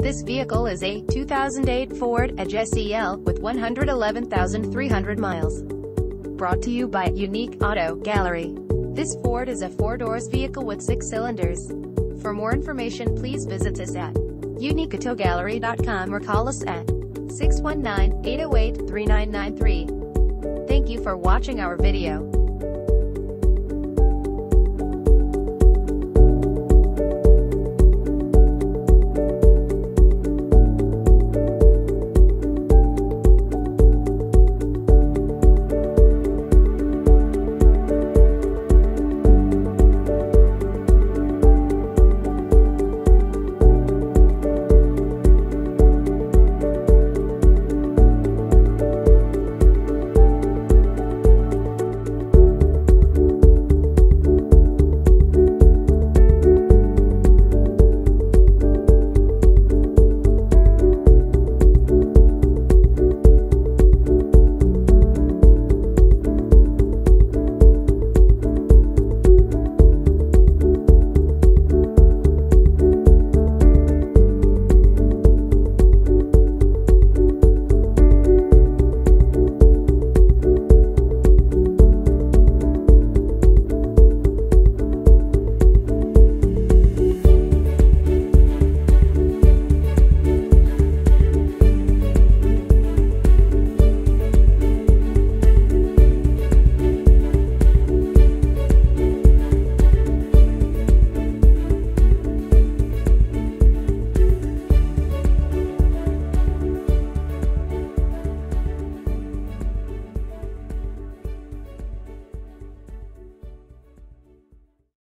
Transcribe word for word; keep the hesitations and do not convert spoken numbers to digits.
This vehicle is a two thousand eight Ford Edge S E L with one hundred eleven thousand three hundred miles. Brought to you by Unique Auto Gallery. This Ford is a four-doors vehicle with six cylinders. For more information, please visit us at unique auto gallery dot com or call us at six one nine, eight oh eight, three nine nine three. Thank you for watching our video.